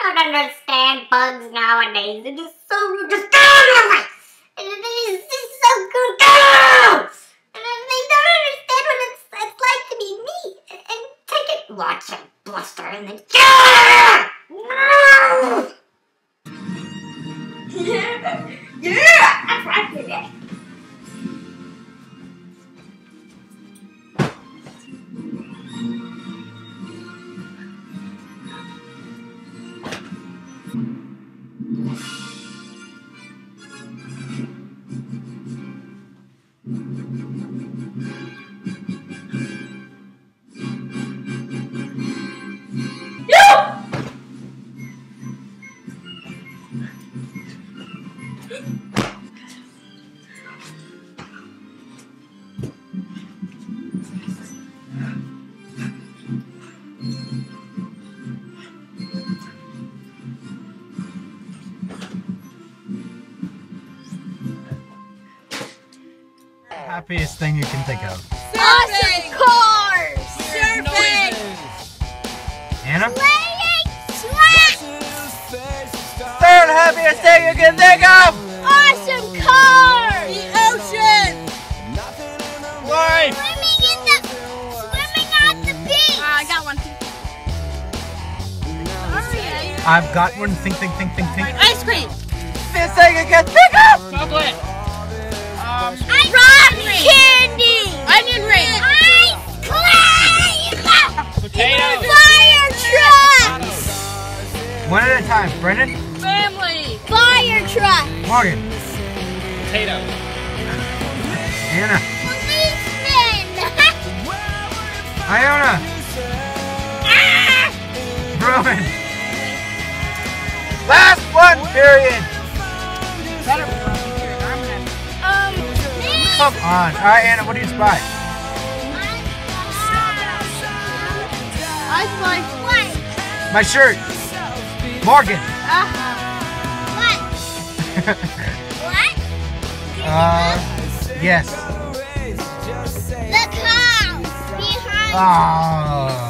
don't understand bugs nowadays. They're just so rude. Just get out of my way! It's just so good. And they don't understand what it's like to be me. And take it. Watch it bluster and then get out of here! Yeah! That's right for that. Happiest thing you can think of. Awesome cars! Surfing! Anna? Playing slap! Third happiest thing you can think of! Awesome cars! The ocean! Why? Swimming on the beach! I got one. I've got one. Think. Ice cream! This thing you can think of! Chocolate! Rock candy! Onion ring! Ice cream! Potatoes! Fire truck! One at a time. Brennan? Family! Fire truck! Morgan? Potato! Anna? Policeman! Iona? Roman? Last one, period! Come on. Alright, Anna, what do you spy? I like what? My shirt. Morgan. What? What? Yes. The cow behind. Oh.